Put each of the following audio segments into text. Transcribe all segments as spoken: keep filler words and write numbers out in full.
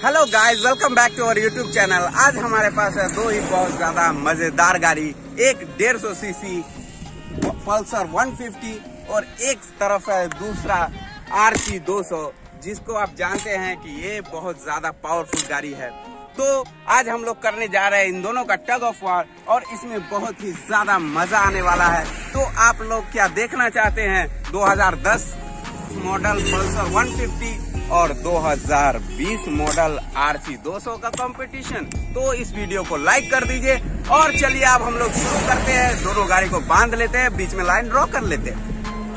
Hello guys, welcome back to our YouTube channel. आज हमारे पास है दो ही बहुत ज्यादा मजेदार गाड़ी, एक डेढ़ सौ सीसी पल्सर एक सौ पचास और एक तरफ है दूसरा आर सी दो सौ, जिसको आप जानते हैं कि ये बहुत ज्यादा पावरफुल गाड़ी है। तो आज हम लोग करने जा रहे हैं इन दोनों का टग ऑफ वार और इसमें बहुत ही ज्यादा मजा आने वाला है। तो आप लोग क्या देखना चाहते हैं? दो हज़ार दस मॉडल पल्सर एक सौ पचास और दो हज़ार बीस मॉडल आर सी दो सौ का कंपटीशन। तो इस वीडियो को लाइक कर दीजिए और चलिए अब हम लोग शुरू करते हैं। दोनों गाड़ी को बांध लेते हैं, बीच में लाइन ड्रॉ कर लेते हैं।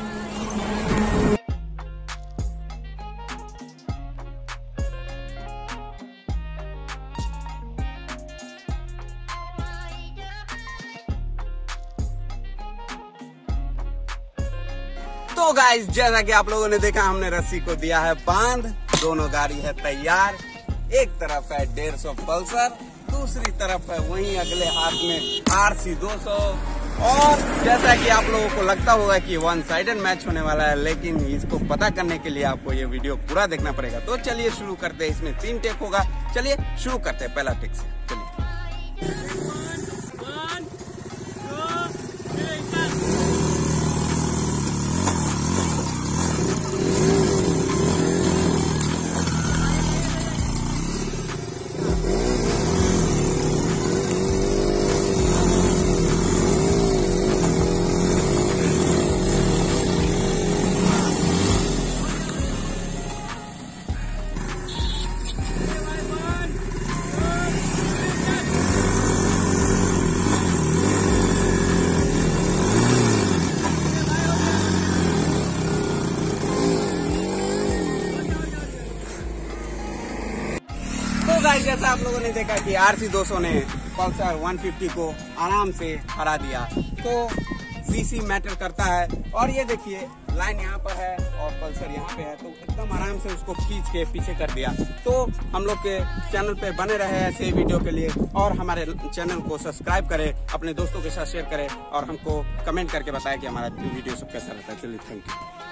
तो गाइस, जैसा कि आप लोगों ने देखा, हमने रस्सी को दिया है बांध, दोनों गाड़ी है तैयार। एक तरफ है डेढ़ सौ पल्सर, दूसरी तरफ है वहीं अगले हाथ में आर सी दो सौ। और जैसा कि आप लोगों को लगता होगा कि वन साइडेड मैच होने वाला है, लेकिन इसको पता करने के लिए आपको ये वीडियो पूरा देखना पड़ेगा। तो चलिए शुरू करते हैं। इसमें तीन टेक होगा, चलिए शुरू करते हैं पहला टेक से। चलिए गाइस, जैसा आप लोगों ने देखा कि आर सी दो सौ ने पल्सर एक सौ पचास को आराम से हरा दिया। तो सीसी मैटर करता है। और ये देखिए, लाइन यहाँ पर है और पल्सर यहाँ पे है, तो एकदम आराम से उसको खींच के पीछे कर दिया। तो हम लोग के चैनल पे बने रहे ऐसे वीडियो के लिए और हमारे चैनल को सब्सक्राइब करें, अपने दोस्तों के साथ शेयर करें और हमको कमेंट करके बताएं कि हमारा वीडियो सब कैसा रहता है। चलिए, थैंक यू।